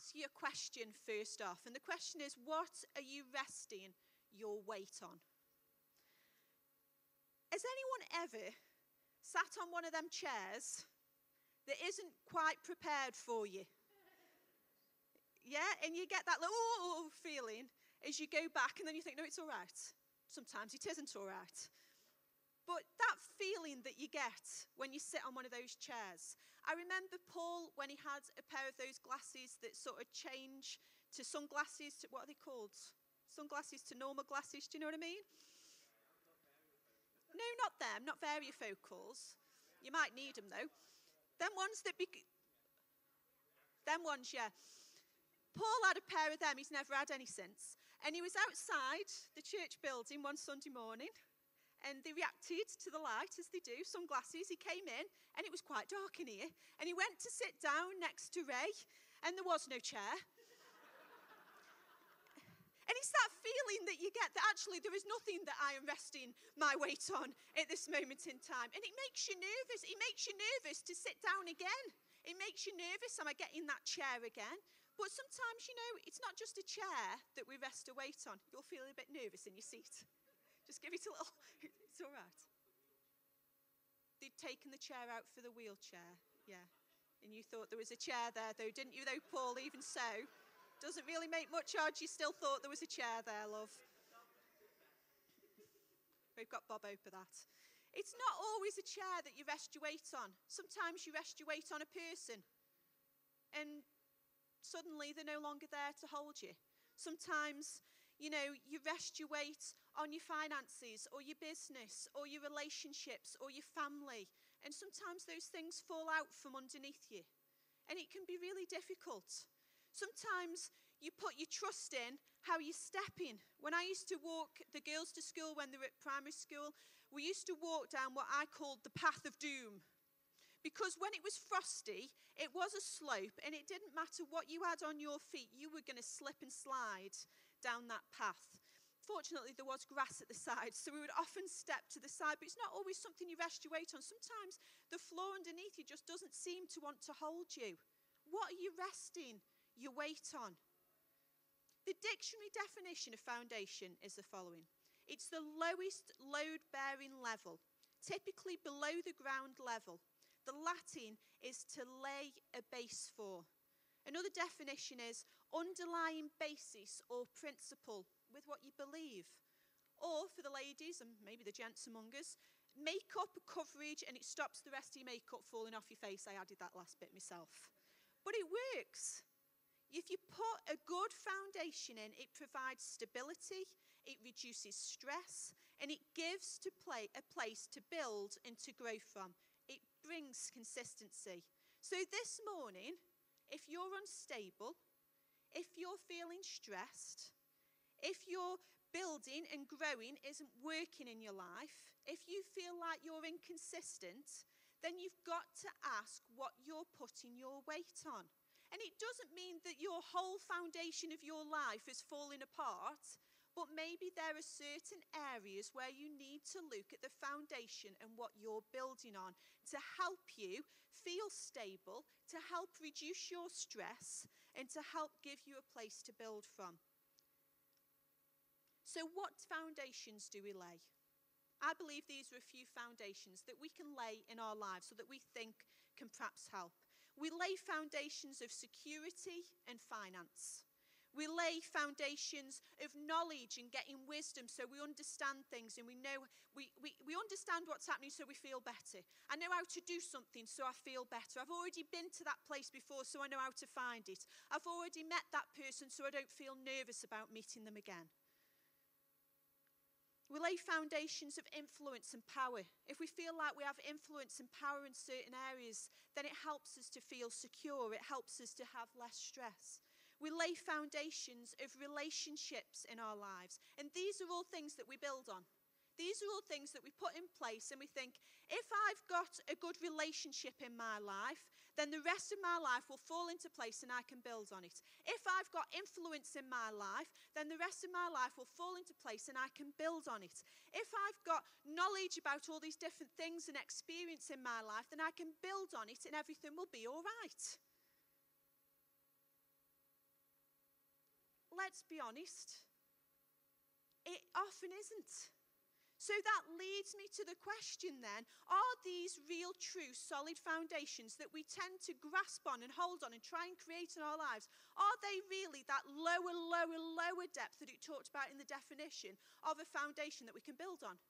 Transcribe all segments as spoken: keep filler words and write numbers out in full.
ask you a question first off. And the question is, what are you resting your weight on? Has anyone ever sat on one of them chairs that isn't quite prepared for you? Yeah, and you get that little oh, feeling as you go back, and then you think, no, it's all right. Sometimes it isn't all right. But that feeling that you get when you sit on one of those chairs. I remember Paul, when he had a pair of those glasses that sort of change to sunglasses, to, what are they called? Sunglasses to normal glasses, do you know what I mean? No, not them, not variofocals. You might need them, though. Them ones that... Be- them ones, yeah. Paul had a pair of them. He's never had any since. And he was outside the church building one Sunday morning, and they reacted to the light, as they do, sunglasses. He came in, and it was quite dark in here. And he went to sit down next to Ray, and there was no chair. And it's that feeling that you get that actually there is nothing that I am resting my weight on at this moment in time. And it makes you nervous. It makes you nervous to sit down again. It makes you nervous, am I getting that chair again? But sometimes, you know, it's not just a chair that we rest a weight on. You'll feel a bit nervous in your seat. Just give it a little, it's all right. They'd taken the chair out for the wheelchair, yeah. And you thought there was a chair there, though, didn't you, though, Paul? Even so, doesn't really make much odds. You still thought there was a chair there, love. We've got Bob over that. It's not always a chair that you rest your weight on. Sometimes you rest your weight on a person, and suddenly they're no longer there to hold you. Sometimes, you know, you rest your weight on your finances or your business or your relationships or your family. And sometimes those things fall out from underneath you. And it can be really difficult. Sometimes you put your trust in how you're stepping. When I used to walk the girls to school when they were at primary school, we used to walk down what I called the path of doom. Because when it was frosty, it was a slope, and it didn't matter what you had on your feet, you were going to slip and slide down that path. Fortunately, there was grass at the side, so we would often step to the side, but it's not always something you rest your weight on. Sometimes the floor underneath you just doesn't seem to want to hold you. What are you resting your weight on? The dictionary definition of foundation is the following. It's the lowest load-bearing level, typically below the ground level. The Latin is to lay a base for. Another definition is underlying basis or principle with what you believe. Or for the ladies, and maybe the gents among us, makeup coverage, and it stops the rest of your makeup falling off your face. I added that last bit myself. But it works. If you put a good foundation in, it provides stability, it reduces stress, and it gives to play a place to build and to grow from. It brings consistency. So this morning, if you're unstable, if you're feeling stressed, if your building and growing isn't working in your life, if you feel like you're inconsistent, then you've got to ask what you're putting your weight on. And it doesn't mean that your whole foundation of your life is falling apart, but maybe there are certain areas where you need to look at the foundation and what you're building on to help you feel stable, to help reduce your stress, and to help give you a place to build from. So what foundations do we lay? I believe these are a few foundations that we can lay in our lives so that we think can perhaps help. We lay foundations of security and finance. We lay foundations of knowledge and getting wisdom so we understand things and we know, we, we, we understand what's happening so we feel better. I know how to do something so I feel better. I've already been to that place before so I know how to find it. I've already met that person so I don't feel nervous about meeting them again. We lay foundations of influence and power. If we feel like we have influence and power in certain areas, then it helps us to feel secure. It helps us to have less stress. We lay foundations of relationships in our lives. And these are all things that we build on. These are all things that we put in place and we think, if I've got a good relationship in my life, then the rest of my life will fall into place and I can build on it. If I've got influence in my life, then the rest of my life will fall into place and I can build on it. If I've got knowledge about all these different things and experience in my life, then I can build on it and everything will be all right. let's be honest, it often isn't. So that leads me to the question then, are these real, true, solid foundations that we tend to grasp on and hold on and try and create in our lives, are they really that lower, lower, lower depth that it talked about in the definition of a foundation that we can build on?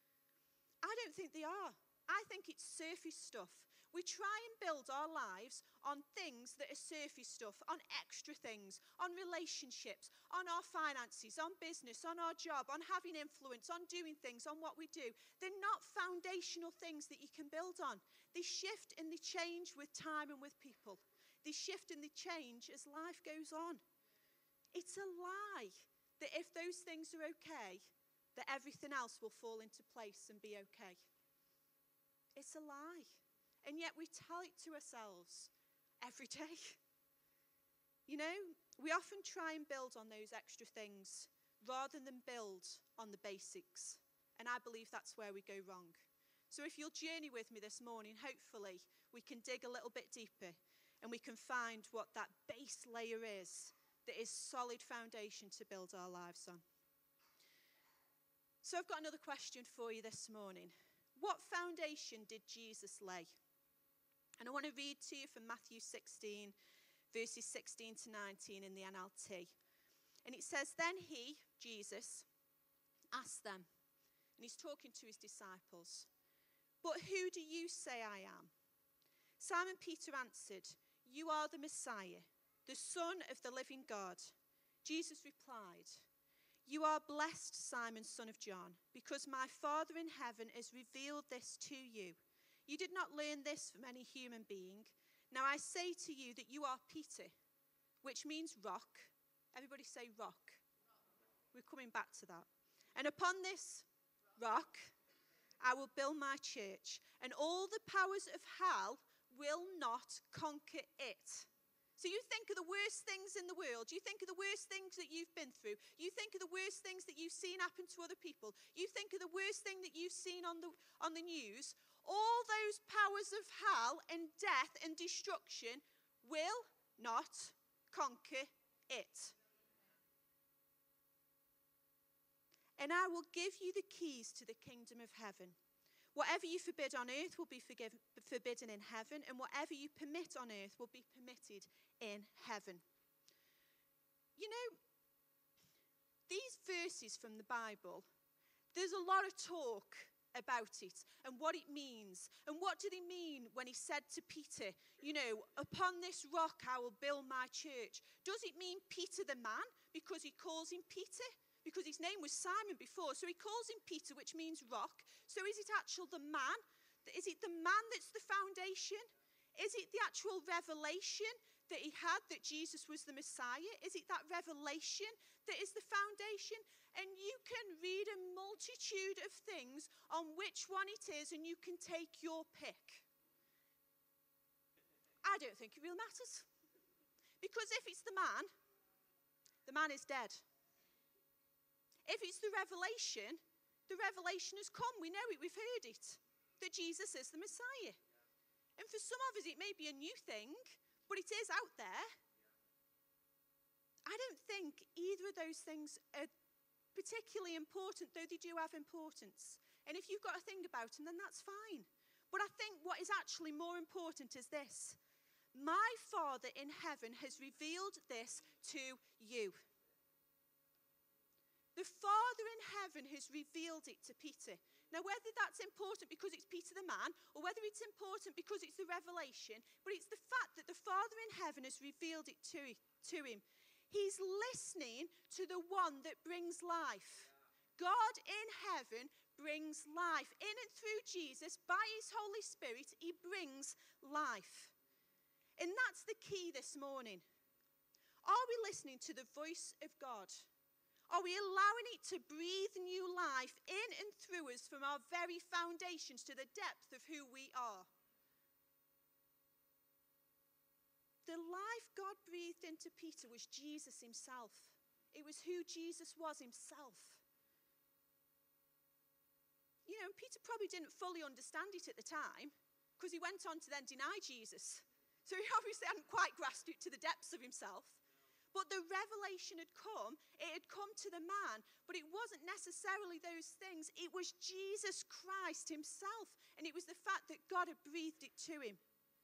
I don't think they are. I think it's surface stuff. We try and build our lives on things that are surface stuff, on extra things, on relationships, on our finances, on business, on our job, on having influence, on doing things, on what we do. They're not foundational things that you can build on. They shift and they change with time and with people. They shift and they change as life goes on. It's a lie that if those things are okay, that everything else will fall into place and be okay. It's a lie. And yet we tell it to ourselves every day. You know, we often try and build on those extra things rather than build on the basics. And I believe that's where we go wrong. So if you'll journey with me this morning, hopefully we can dig a little bit deeper and we can find what that base layer is that is solid foundation to build our lives on. So I've got another question for you this morning. What foundation did Jesus lay? And I want to read to you from Mathew sixteen, verses sixteen to nineteen in the N L T. And it says, then he, Jesus, asked them, and he's talking to his disciples, but who do you say I am? Simon Peter answered, you are the Messiah, the Son of the living God. Jesus replied, you are blessed, Simon, son of John, because my Father in heaven has revealed this to you. You did not learn this from any human being. Now I say to you that you are Peter, which means rock. Everybody say rock. We're coming back to that. And upon this rock, I will build my church, and all the powers of hell will not conquer it. So you think of the worst things in the world. You think of the worst things that you've been through. You think of the worst things that you've seen happen to other people. You think of the worst thing that you've seen on the, on the news. All those powers of hell and death and destruction will not conquer it. And I will give you the keys to the kingdom of heaven. Whatever you forbid on earth will be forgiven, forbidden in heaven, and whatever you permit on earth will be permitted in heaven. You know, these verses from the Bible, there's a lot of talk about it and what it means. And what did he mean when he said to Peter, you know, upon this rock I will build my church? Does it mean Peter the man because he calls him Peter? Because his name was Simon before, so he calls him Peter, which means rock. So is it actual the man? Is it the man that's the foundation? Is it the actual revelation that he had that Jesus was the Messiah? Is it that revelation that is the foundation? And you can read a multitude of things on which one it is, and you can take your pick. I don't think it really matters. Because if it's the man, the man is dead. If it's the revelation, the revelation has come. We know it, we've heard it, that Jesus is the Messiah. And for some of us, it may be a new thing, but it is out there. I don't think either of those things are particularly important, though they do have importance. And if you've got a thing about them, then that's fine. But I think what is actually more important is this. My Father in heaven has revealed this to you. The Father in heaven has revealed it to Peter. Now, whether that's important because it's Peter the man, or whether it's important because it's the revelation, but it's the fact that the Father in heaven has revealed it to, to him. He's listening to the one that brings life. God in heaven brings life. In and through Jesus, by his Holy Spirit, he brings life. And that's the key this morning. Are we listening to the voice of God? Are we allowing it to breathe new life in and through us from our very foundations to the depth of who we are? The life God breathed into Peter was Jesus himself. It was who Jesus was himself. You know, Peter probably didn't fully understand it at the time because he went on to then deny Jesus. So he obviously hadn't quite grasped it to the depths of himself. But the revelation had come, it had come to the man, but it wasn't necessarily those things. It was Jesus Christ himself, and it was the fact that God had breathed it to him.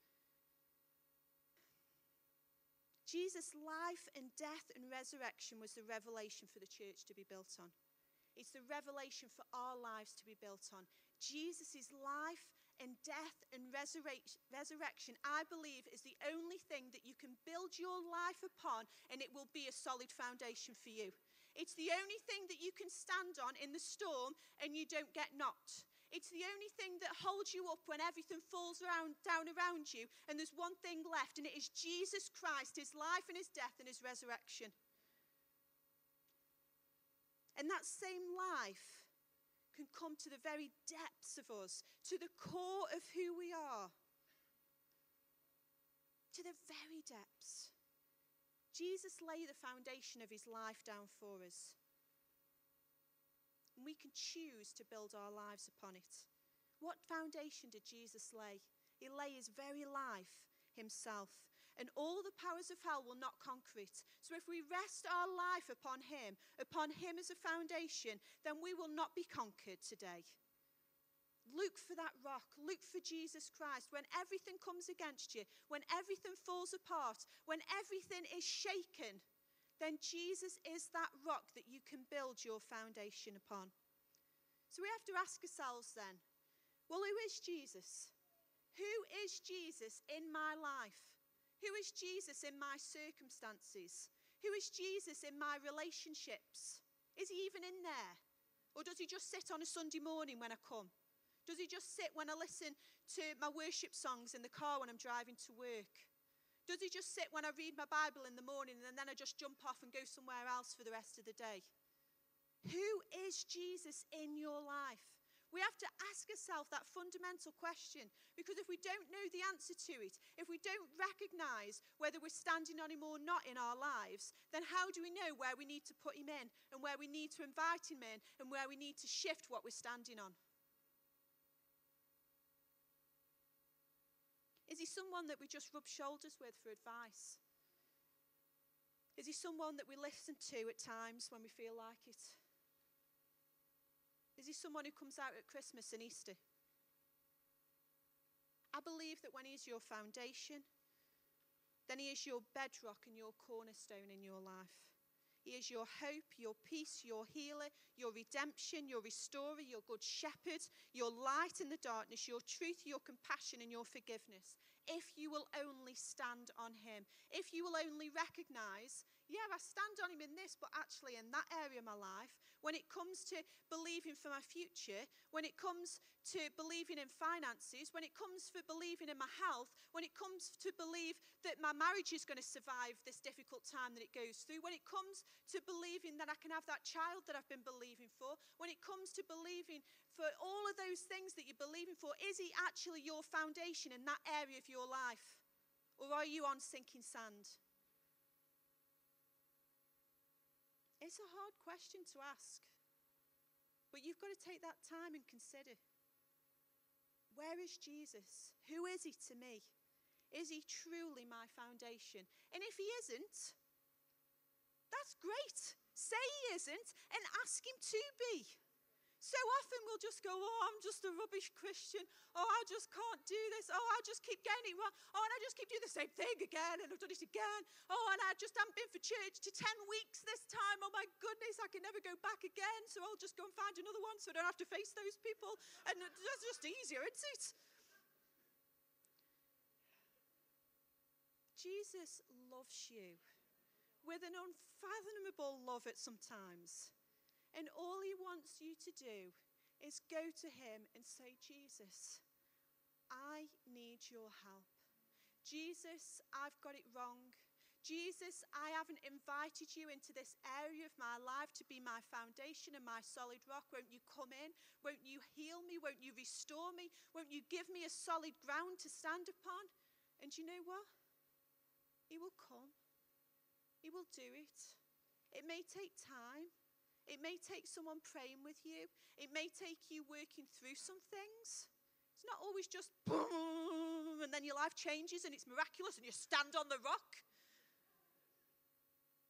Jesus' life and death and resurrection was the revelation for the church to be built on. It's the revelation for our lives to be built on. Jesus' life and death and resurrection, I believe, is the only thing that you can build your life upon, and it will be a solid foundation for you. It's the only thing that you can stand on in the storm and you don't get knocked. It's the only thing that holds you up when everything falls around, down around you, and there's one thing left, and it is Jesus Christ, his life and his death and his resurrection. And that same life can come to the very depths of us, to the core of who we are, to the very depths. Jesus laid the foundation of his life down for us. And we can choose to build our lives upon it. What foundation did Jesus lay? He lay his very life himself. And all the powers of hell will not conquer it. So if we rest our life upon him, upon him as a foundation, then we will not be conquered today. Look for that rock. Look for Jesus Christ. When everything comes against you, when everything falls apart, when everything is shaken, then Jesus is that rock that you can build your foundation upon. So we have to ask ourselves then, well, who is Jesus? Who is Jesus in my life? Who is Jesus in my circumstances? Who is Jesus in my relationships? Is he even in there? Or does he just sit on a Sunday morning when I come? Does he just sit when I listen to my worship songs in the car when I'm driving to work? Does he just sit when I read my Bible in the morning and then I just jump off and go somewhere else for the rest of the day? Who is Jesus in your life? We have to ask ourselves that fundamental question, because if we don't know the answer to it, if we don't recognize whether we're standing on him or not in our lives, then how do we know where we need to put him in and where we need to invite him in and where we need to shift what we're standing on? Is he someone that we just rub shoulders with for advice? Is he someone that we listen to at times when we feel like it? Is he someone who comes out at Christmas and Easter? I believe that when he is your foundation, then he is your bedrock and your cornerstone in your life. He is your hope, your peace, your healer, your redemption, your restorer, your good shepherd, your light in the darkness, your truth, your compassion, and your forgiveness. If you will only stand on him, if you will only recognize, yeah, I stand on him in this, but actually in that area of my life, when it comes to believing for my future, when it comes to believing in finances, when it comes for believing in my health, when it comes to believe that my marriage is going to survive this difficult time that it goes through, when it comes to believing that I can have that child that I've been believing for, when it comes to believing for all of those things that you're believing for, is he actually your foundation in that area of your life? Or are you on sinking sand? It's a hard question to ask, but you've got to take that time and consider. Where is Jesus? Who is he to me? Is he truly my foundation? And if he isn't, that's great. Say he isn't and ask him to be. So often we'll just go, oh, I'm just a rubbish Christian. Oh, I just can't do this. Oh, I just keep getting it wrong. Oh, and I just keep doing the same thing again, and I've done it again. Oh, and I just haven't been for church to ten weeks this time. Oh, my goodness, I can never go back again, so I'll just go and find another one so I don't have to face those people. And that's just easier, isn't it? Jesus loves you with an unfathomable love at sometimes. And all he wants you to do is go to him and say, Jesus, I need your help. Jesus, I've got it wrong. Jesus, I haven't invited you into this area of my life to be my foundation and my solid rock. Won't you come in? Won't you heal me? Won't you restore me? Won't you give me a solid ground to stand upon? And you know what? He will come. He will do it. It may take time. It may take someone praying with you. It may take you working through some things. It's not always just boom, and then your life changes and it's miraculous and you stand on the rock.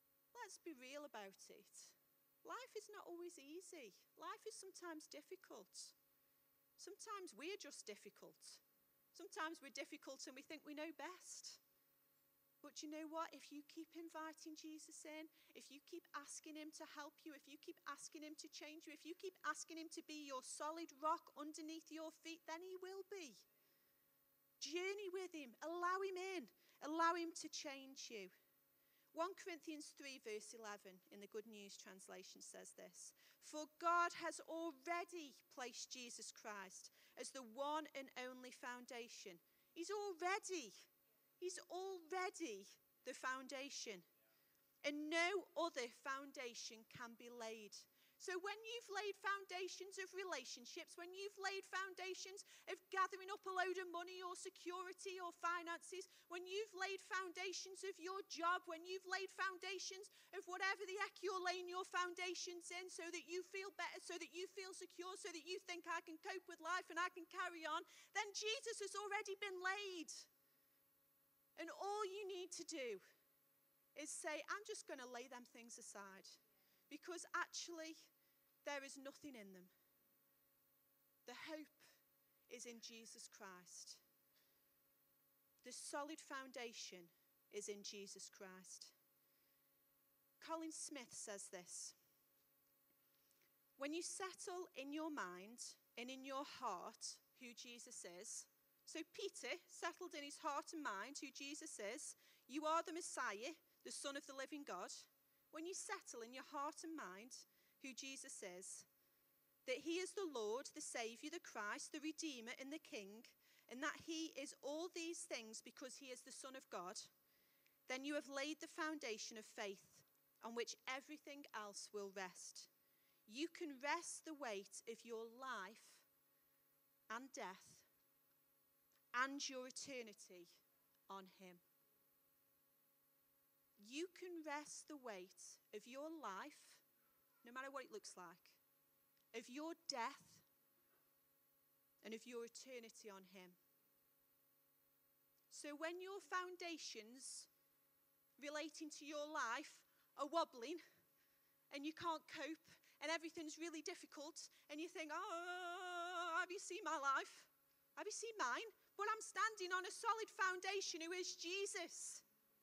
let's be real about it. Life is not always easy. Life is sometimes difficult. Sometimes we're just difficult. Sometimes we're difficult and we think we know best. But you know what? If you keep inviting Jesus in, if you keep asking him to help you, if you keep asking him to change you, if you keep asking him to be your solid rock underneath your feet, then he will be. Journey with him. Allow him in. Allow him to change you. First Corinthians three verse eleven in the Good News translation says this: "For God has already placed Jesus Christ as the one and only foundation." He's already, he's already the foundation. And no other foundation can be laid. So when you've laid foundations of relationships, when you've laid foundations of gathering up a load of money or security or finances, when you've laid foundations of your job, when you've laid foundations of whatever the heck you're laying your foundations in so that you feel better, so that you feel secure, so that you think I can cope with life and I can carry on, then Jesus has already been laid. And all you need to do is say, I'm just going to lay them things aside. Because actually, there is nothing in them. The hope is in Jesus Christ. The solid foundation is in Jesus Christ. Colin Smith says this: when you settle in your mind and in your heart who Jesus is, so Peter settled in his heart and mind who Jesus is, you are the Messiah, the Son of the living God. When you settle in your heart and mind who Jesus is, that he is the Lord, the Saviour, the Christ, the Redeemer and the King, and that he is all these things because he is the Son of God, then you have laid the foundation of faith on which everything else will rest. You can rest the weight of your life and death and your eternity on him. You can rest the weight of your life, no matter what it looks like, of your death, and of your eternity on him. So when your foundations relating to your life are wobbling, and you can't cope, and everything's really difficult, and you think, oh, have you seen my life? Have you seen mine? But I'm standing on a solid foundation who is Jesus.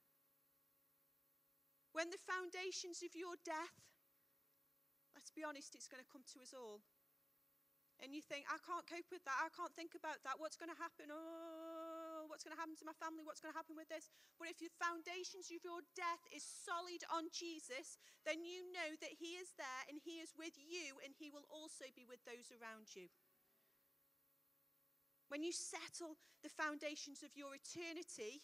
When the foundations of your death, let's be honest, it's going to come to us all. And you think, I can't cope with that. I can't think about that. What's going to happen? Oh, what's going to happen to my family? What's going to happen with this? But if your foundations of your death is solid on Jesus, then you know that he is there and he is with you and he will also be with those around you. When you settle the foundations of your eternity,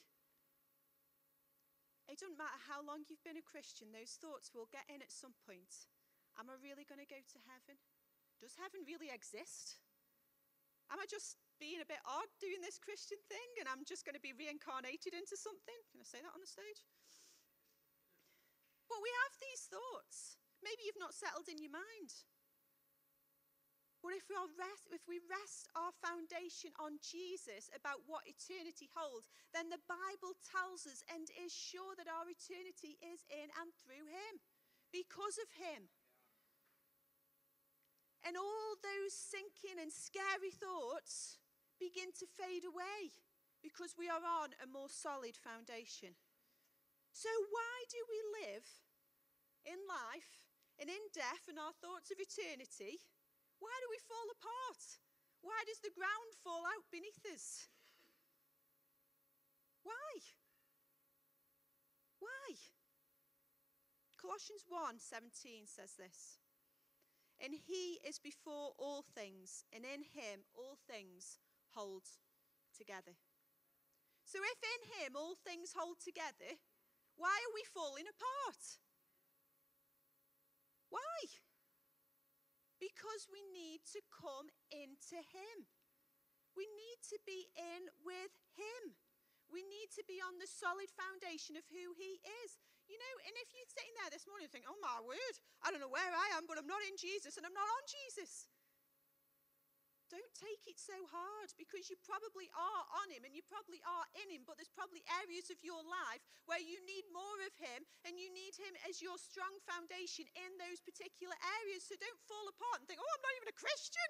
it doesn't matter how long you've been a Christian, those thoughts will get in at some point. Am I really going to go to heaven? Does heaven really exist? Am I just being a bit odd doing this Christian thing and I'm just going to be reincarnated into something? Can I say that on the stage? But we have these thoughts. Maybe you've not settled in your mind. But if we, are rest, if we rest our foundation on Jesus about what eternity holds, then the Bible tells us and is sure that our eternity is in and through him, because of him. And all those sinking and scary thoughts begin to fade away because we are on a more solid foundation. So why do we live in life and in death and our thoughts of eternity? Why do we fall apart? Why does the ground fall out beneath us? Why? Why? Colossians one seventeen says this: and he is before all things, and in him all things hold together. So if in him all things hold together, why are we falling apart? Why? Because we need to come into him. We need to be in with him. We need to be on the solid foundation of who he is. You know, and if you're sitting there this morning and think, oh my word, I don't know where I am, but I'm not in Jesus and I'm not on Jesus. don't take it so hard, because you probably are on him and you probably are in him, but there's probably areas of your life where you need more of him and you need him as your strong foundation in those particular areas. So don't fall apart and think, oh, I'm not even a Christian.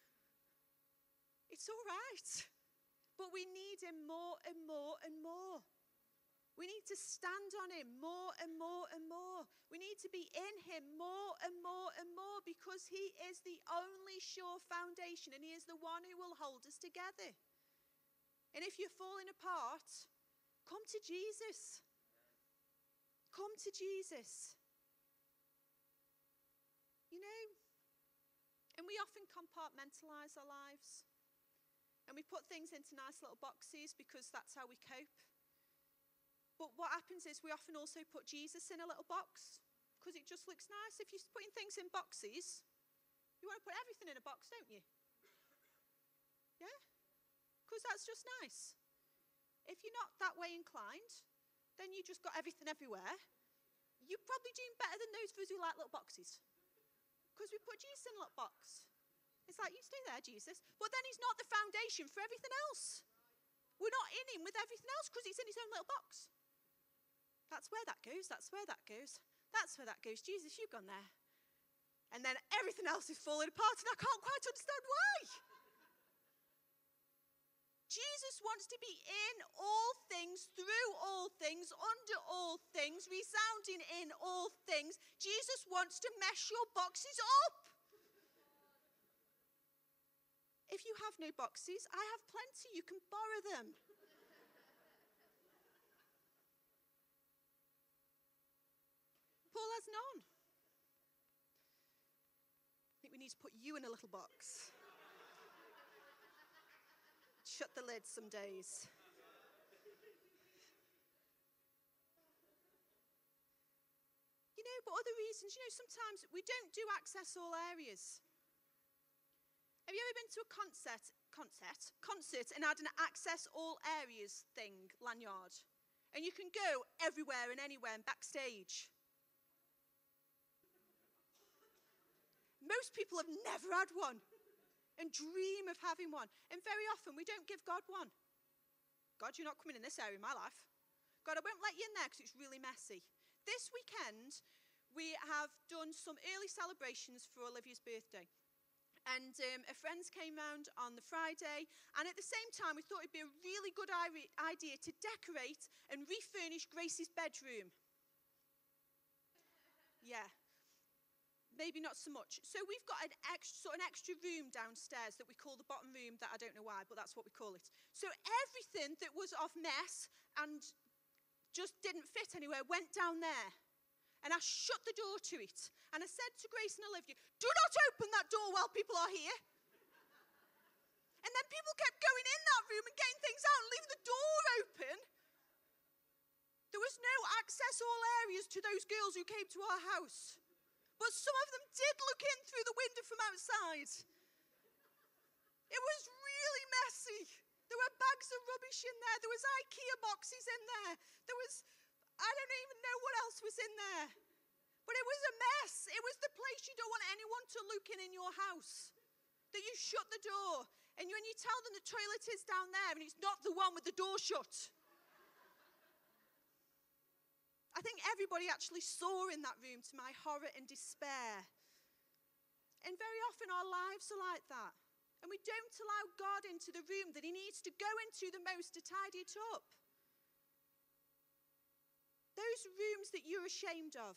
It's all right. But we need him more and more and more. We need to stand on him more and more and more. We need to be in him more and more and more, because he is the only sure foundation and he is the one who will hold us together. And if you're falling apart, come to Jesus. Come to Jesus. You know, and we often compartmentalize our lives. And we put things into nice little boxes because that's how we cope. But what happens is we often also put Jesus in a little box because it just looks nice. If you're putting things in boxes, you want to put everything in a box, don't you? Yeah? Because that's just nice. If you're not that way inclined, then you just got everything everywhere. You're probably doing better than those of us who like little boxes. Because we put Jesus in a little box. It's like, you stay there, Jesus. But then he's not the foundation for everything else. We're not in him with everything else because he's in his own little box. That's where that goes, that's where that goes, that's where that goes. Jesus, you've gone there. And then everything else is falling apart and I can't quite understand why. Jesus wants to be in all things, through all things, under all things, resounding in all things. Jesus wants to mesh your boxes up. If you have no boxes, I have plenty. You can borrow them. Paul has none. I think we need to put you in a little box. Shut the lid some days. You know, but other reasons, you know, sometimes we don't do access all areas. Have you ever been to a concert, concert, concert and had an access all areas thing, lanyard? And you can go everywhere and anywhere and backstage. Most people have never had one and dream of having one. And very often we don't give God one. God, you're not coming in this area of my life. God, I won't let you in there because it's really messy. This weekend, we have done some early celebrations for Olivia's birthday. And um, her friends came round on the Friday. And at the same time, we thought it'd be a really good idea to decorate and refurnish Grace's bedroom. Yeah. Maybe not so much. So we've got an extra, sort of an extra room downstairs that we call the bottom room, that I don't know why, but that's what we call it. So everything that was of mess and just didn't fit anywhere went down there. And I shut the door to it. And I said to Grace and Olivia, do not open that door while people are here. And then people kept going in that room and getting things out and leaving the door open. There was no access all areas to those girls who came to our house. But some of them did look in through the window from outside. It was really messy. There were bags of rubbish in there. There was IKEA boxes in there. There was, I don't even know what else was in there. But it was a mess. It was the place you don't want anyone to look in in your house. That you shut the door. And when you tell them the toilet is down there and it's not the one with the door shut. I think everybody actually saw in that room, to my horror and despair. And very often our lives are like that. And we don't allow God into the room that he needs to go into the most to tidy it up. Those rooms that you're ashamed of.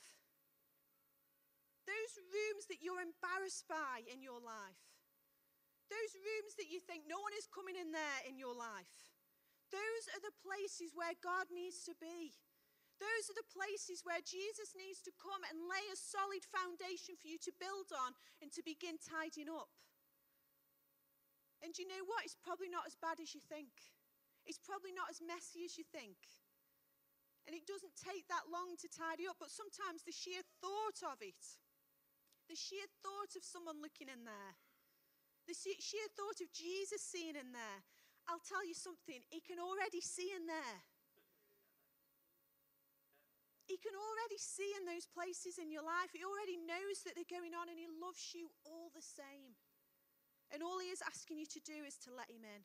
Those rooms that you're embarrassed by in your life. Those rooms that you think no one is coming in there in your life. Those are the places where God needs to be. Those are the places where Jesus needs to come and lay a solid foundation for you to build on and to begin tidying up. And you know what? It's probably not as bad as you think. It's probably not as messy as you think. And it doesn't take that long to tidy up, but sometimes the sheer thought of it, the sheer thought of someone looking in there, the sheer thought of Jesus seeing in there, I'll tell you something, he can already see in there. He can already see in those places in your life. He already knows that they're going on and he loves you all the same. And all he is asking you to do is to let him in.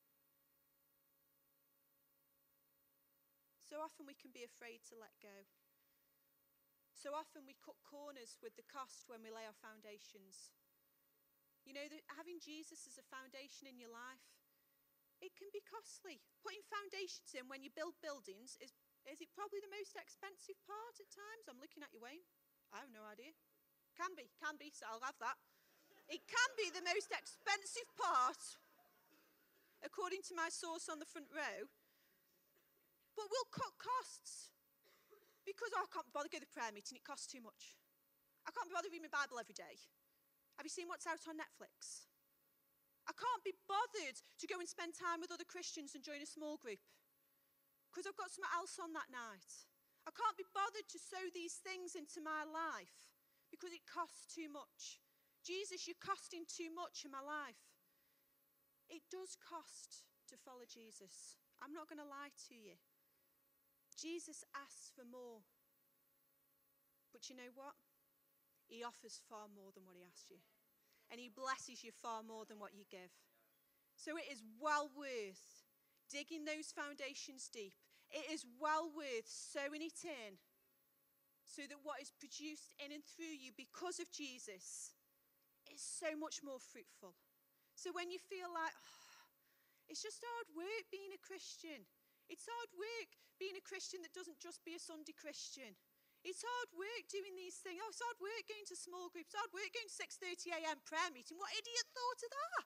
So often we can be afraid to let go. So often we cut corners with the cost when we lay our foundations. You know, that having Jesus as a foundation in your life, it can be costly. Putting foundations in when you build buildings, is, is it probably the most expensive part at times? I'm looking at you, Wayne. I have no idea. Can be, can be, so I'll have that. It can be the most expensive part, according to my source on the front row. But we'll cut costs. Because oh, I can't bother going to the prayer meeting, it costs too much. I can't be bothered reading my Bible every day. Have you seen what's out on Netflix? I can't be bothered to go and spend time with other Christians and join a small group. Because I've got something else on that night. I can't be bothered to sow these things into my life. Because it costs too much. Jesus, you're costing too much in my life. It does cost to follow Jesus. I'm not going to lie to you. Jesus asks for more. But you know what? He offers far more than what he asks you. And he blesses you far more than what you give. So it is well worth digging those foundations deep. It is well worth sowing it in so that what is produced in and through you because of Jesus is so much more fruitful. So when you feel like, oh, it's just hard work being a Christian. It's hard work being a Christian that doesn't just be a Sunday Christian. It's hard work doing these things. Oh, it's hard work going to small groups. It's hard work going to six thirty a.m. prayer meeting. What idiot thought of that?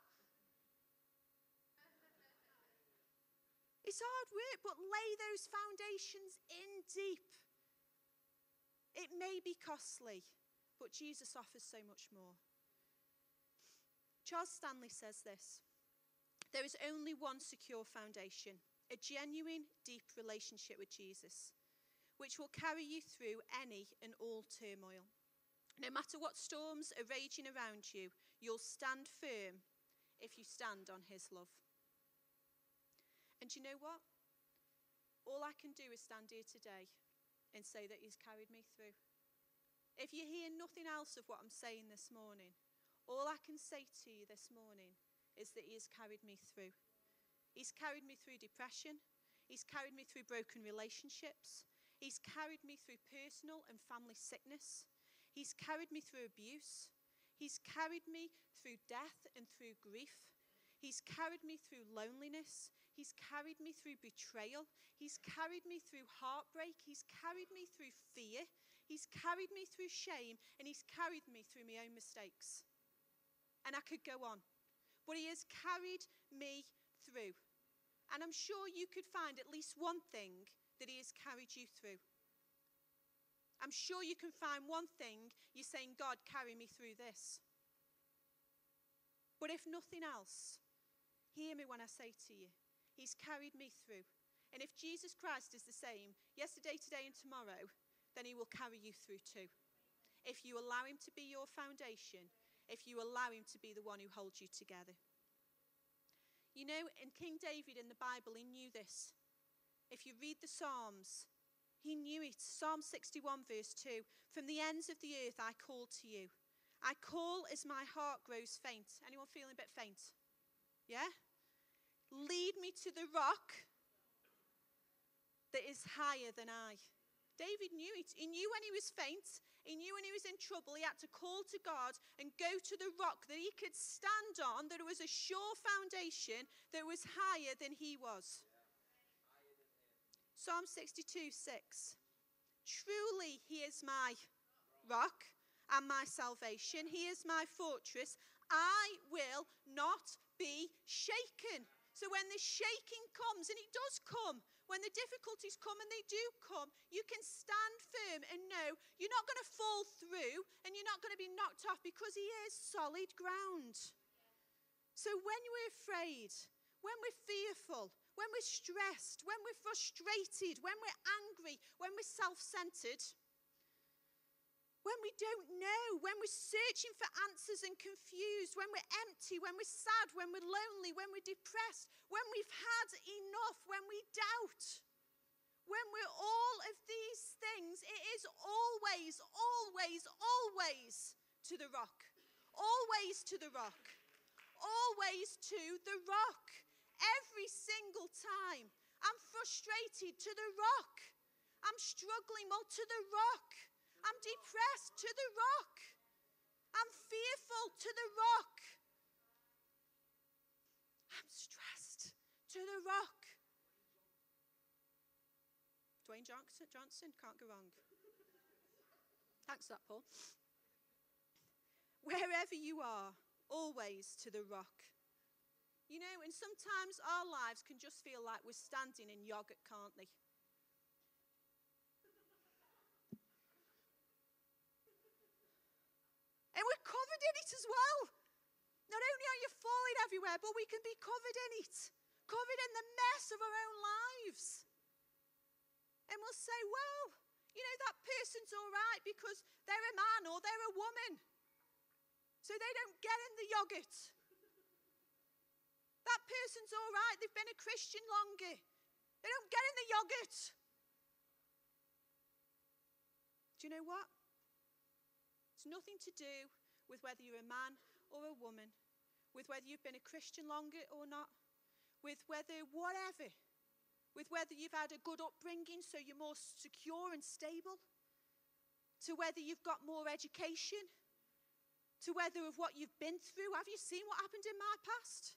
It's hard work, but lay those foundations in deep. It may be costly, but Jesus offers so much more. Charles Stanley says this: there is only one secure foundation, a genuine, deep relationship with Jesus, which will carry you through any and all turmoil. No matter what storms are raging around you, you'll stand firm if you stand on his love. And you know what? All I can do is stand here today and say that he's carried me through. If you hear nothing else of what I'm saying this morning, all I can say to you this morning is that he has carried me through. He's carried me through depression. He's carried me through broken relationships. He's carried me through personal and family sickness. He's carried me through abuse. He's carried me through death and through grief. He's carried me through loneliness. He's carried me through betrayal. He's carried me through heartbreak. He's carried me through fear. He's carried me through shame. And he's carried me through my own mistakes. And I could go on. But he has carried me through. And I'm sure you could find at least one thing that he has carried you through. I'm sure you can find one thing you're saying, God, carry me through this. But if nothing else, hear me when I say to you, he's carried me through. And if Jesus Christ is the same yesterday, today, and tomorrow, then he will carry you through too. If you allow him to be your foundation, if you allow him to be the one who holds you together. You know, in King David in the Bible, he knew this. If you read the Psalms, he knew it. Psalm sixty-one verse two, from the ends of the earth I call to you. I call as my heart grows faint. Anyone feeling a bit faint? Yeah? Lead me to the rock that is higher than I. David knew it. He knew when he was faint. He knew when he was in trouble. He had to call to God and go to the rock that he could stand on, that it was a sure foundation that was higher than he was. Psalm sixty-two six. Truly he is my rock and my salvation. He is my fortress. I will not be shaken. So when the shaking comes, and it does come, when the difficulties come, and they do come, you can stand firm and know you're not going to fall through and you're not going to be knocked off, because he is solid ground. So when we're afraid, when we're fearful, when we're stressed, when we're frustrated, when we're angry, when we're self-centered, when we don't know, when we're searching for answers and confused, when we're empty, when we're sad, when we're lonely, when we're depressed, when we've had enough, when we doubt, when we're all of these things, it is always, always, always to the rock. Always to the rock. always to the rock. Every single time. I'm frustrated, to the rock. I'm struggling, well, to the rock. I'm depressed, to the rock. I'm fearful, to the rock. I'm stressed, to the rock. Dwayne Johnson, Johnson, can't go wrong. Thanks for that, Paul. Wherever you are, always to the rock. You know, and sometimes our lives can just feel like we're standing in yogurt, can't they? And we're covered in it as well. Not only are you falling everywhere, but we can be covered in it. Covered in the mess of our own lives. And we'll say, well, you know, that person's all right because they're a man or they're a woman. So they don't get in the yogurt. That person's all right, they've been a Christian longer. They don't get in the yogurt. Do you know what? It's nothing to do with whether you're a man or a woman, with whether you've been a Christian longer or not, with whether whatever, with whether you've had a good upbringing so you're more secure and stable, to whether you've got more education, to whether of what you've been through. Have you seen what happened in my past?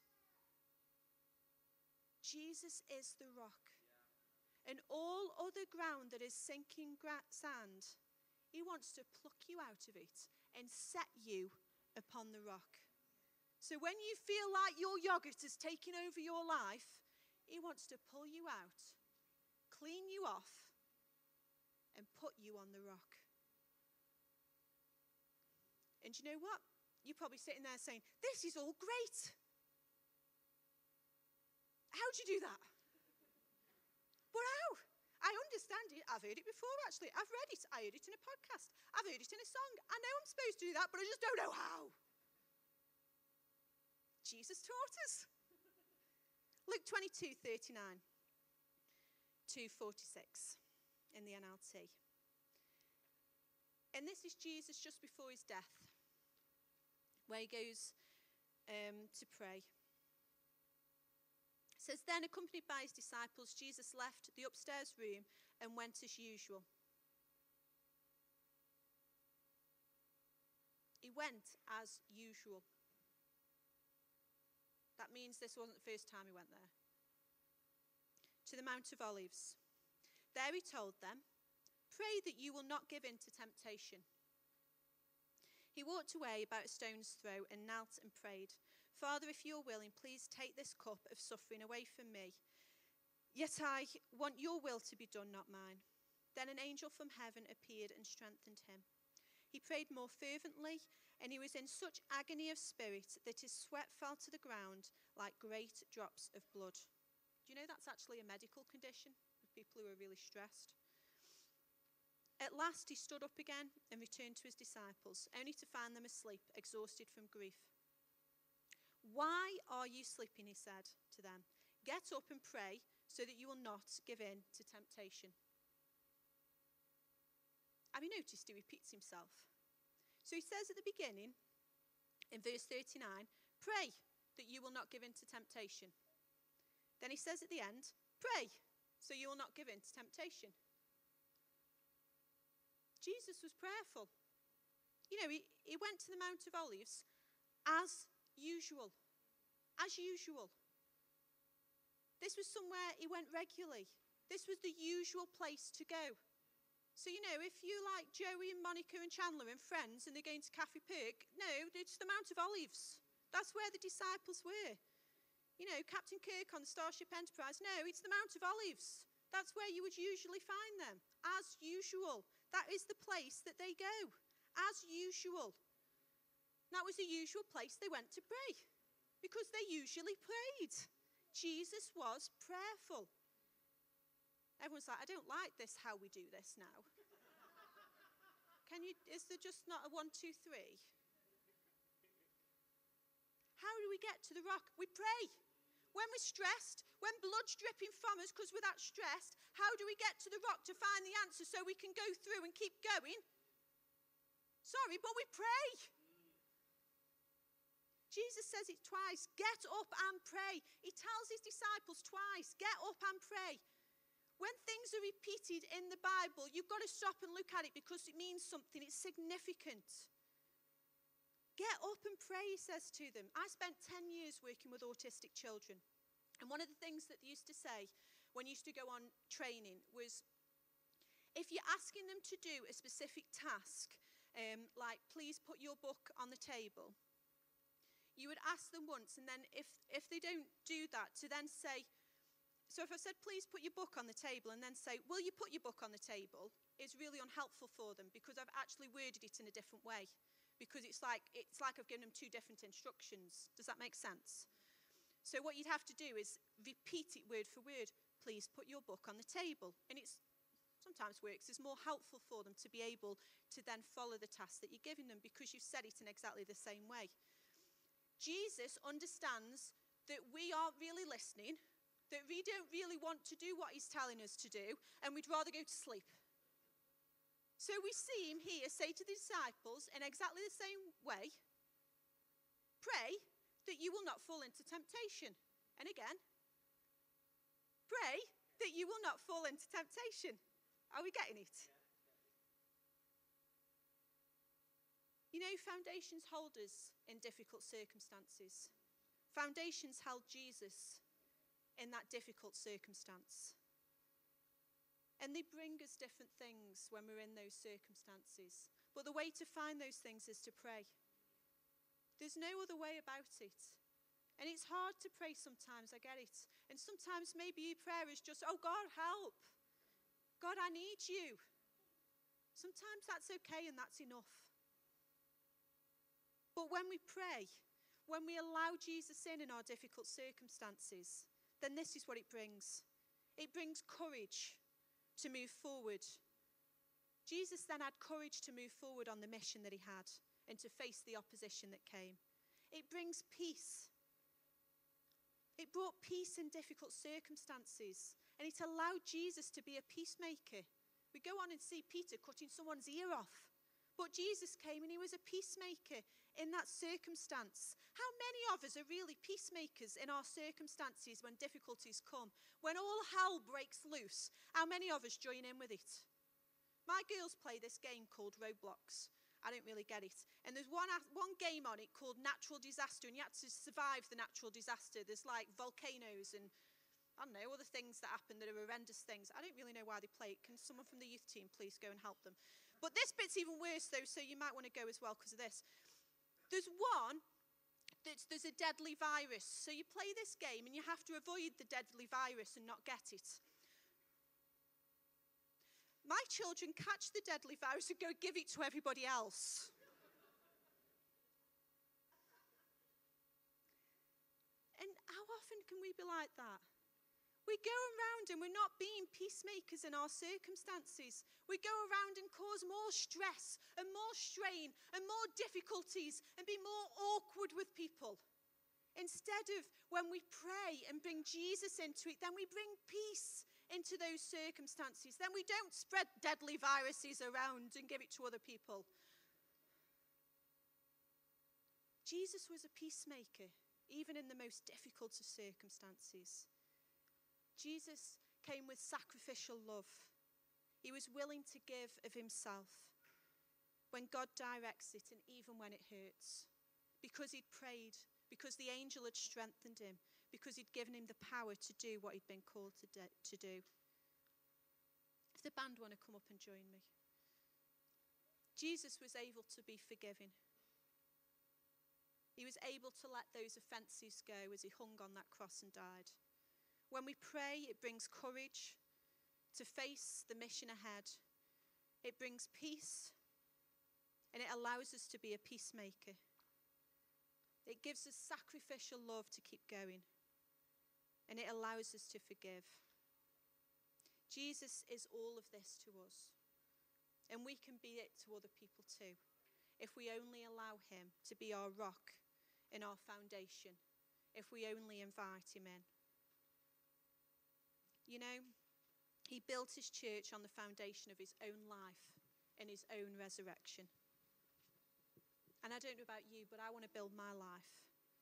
Jesus is the rock. Yeah. And all other ground that is sinking gra- sand, he wants to pluck you out of it and set you upon the rock. So when you feel like your yogurt is taking over your life, he wants to pull you out, clean you off, and put you on the rock. And you know what? You're probably sitting there saying, this is all great. How'd you do that? But how? I understand it. I've heard it before, actually. I've read it. I heard it in a podcast. I've heard it in a song. I know I'm supposed to do that, but I just don't know how. Jesus taught us. Luke twenty-two, thirty-nine to forty-six in the N L T. And this is Jesus just before his death, where he goes um, to pray. It says, then accompanied by his disciples, Jesus left the upstairs room and went as usual. He went as usual. That means this wasn't the first time he went there. To the Mount of Olives. There he told them, pray that you will not give in to temptation. He walked away about a stone's throw and knelt and prayed, Father, if you're willing, please take this cup of suffering away from me. Yet I want your will to be done, not mine. Then an angel from heaven appeared and strengthened him. He prayed more fervently, and he was in such agony of spirit that his sweat fell to the ground like great drops of blood. Do you know that's actually a medical condition of people who are really stressed? At last he stood up again and returned to his disciples, only to find them asleep, exhausted from grief. Why are you sleeping, he said to them. Get up and pray so that you will not give in to temptation. Have you noticed he repeats himself? So he says at the beginning, in verse thirty-nine, pray that you will not give in to temptation. Then he says at the end, pray so you will not give in to temptation. Jesus was prayerful. You know, he, he went to the Mount of Olives as usual. As usual. This was somewhere he went regularly. This was the usual place to go. So, you know, if you like Joey and Monica and Chandler and friends and they're going to Cafe Perk, no, it's the Mount of Olives. That's where the disciples were. You know, Captain Kirk on the Starship Enterprise, no, it's the Mount of Olives. That's where you would usually find them, as usual. That is the place that they go, as usual. That was the usual place they went to pray, because they usually prayed. Jesus was prayerful. Everyone's like, I don't like this, how we do this now. Can you, is there just not a one, two, three? How do we get to the rock? We pray. When we're stressed, when blood's dripping from us because we're that stressed, how do we get to the rock to find the answer so we can go through and keep going? Sorry, but we pray. Jesus says it twice. Get up and pray. He tells his disciples twice, get up and pray. When things are repeated in the Bible, you've got to stop and look at it because it means something. It's significant. Get up and pray, he says to them. I spent ten years working with autistic children. And one of the things that they used to say when you used to go on training was, if you're asking them to do a specific task, um, like please put your book on the table, you would ask them once, and then if, if they don't do that, to then say, so if I said, please put your book on the table, and then say, will you put your book on the table, is really unhelpful for them because I've actually worded it in a different way. Because it's like, it's like I've given them two different instructions. Does that make sense? So what you'd have to do is repeat it word for word. Please put your book on the table. And it's sometimes works. It's more helpful for them to be able to then follow the task that you're giving them because you've said it in exactly the same way. Jesus understands that we aren't really listening, that we don't really want to do what he's telling us to do, and we'd rather go to sleep. So we see him here say to the disciples in exactly the same way, pray that you will not fall into temptation. And again, pray that you will not fall into temptation. Are we getting it? You know, foundations hold us in difficult circumstances. Foundations held Jesus in that difficult circumstance. And they bring us different things when we're in those circumstances. But the way to find those things is to pray. There's no other way about it. And it's hard to pray sometimes, I get it. And sometimes maybe your prayer is just, oh God, help. God, I need you. Sometimes that's okay and that's enough. But when we pray, when we allow Jesus in in our difficult circumstances, then this is what it brings. It brings courage to move forward. Jesus then had courage to move forward on the mission that he had and to face the opposition that came. It brings peace. It brought peace in difficult circumstances, and it allowed Jesus to be a peacemaker. We go on and see Peter cutting someone's ear off. But Jesus came and he was a peacemaker in that circumstance. How many of us are really peacemakers in our circumstances when difficulties come? When all hell breaks loose, how many of us join in with it? My girls play this game called Roblox. I don't really get it. And there's one, one game on it called Natural Disaster, and you have to survive the natural disaster. There's like volcanoes and, I don't know, other things that happen that are horrendous things. I don't really know why they play it. Can someone from the youth team please go and help them? But this bit's even worse, though, so you might want to go as well because of this. There's one that's there's a deadly virus. So you play this game and you have to avoid the deadly virus and not get it. My children catch the deadly virus and go give it to everybody else. And how often can we be like that? We go around and we're not being peacemakers in our circumstances. We go around and cause more stress and more strain and more difficulties and be more awkward with people. Instead of when we pray and bring Jesus into it, then we bring peace into those circumstances. Then we don't spread deadly viruses around and give it to other people. Jesus was a peacemaker, even in the most difficult of circumstances. Jesus came with sacrificial love. He was willing to give of himself when God directs it and even when it hurts. Because he'd prayed, because the angel had strengthened him, because he'd given him the power to do what he'd been called to, de- to do. If the band want to come up and join me. Jesus was able to be forgiving. He was able to let those offences go as he hung on that cross and died. When we pray, it brings courage to face the mission ahead. It brings peace, and it allows us to be a peacemaker. It gives us sacrificial love to keep going, and it allows us to forgive. Jesus is all of this to us, and we can be it to other people too, if we only allow him to be our rock and our foundation, if we only invite him in. You know, he built his church on the foundation of his own life and his own resurrection. And I don't know about you, but I want to build my life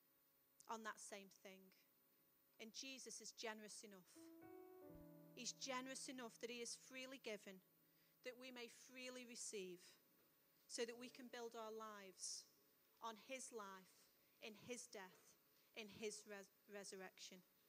on that same thing. And Jesus is generous enough. He's generous enough that he is freely given, that we may freely receive, so that we can build our lives on his life, in his death, in his res- resurrection.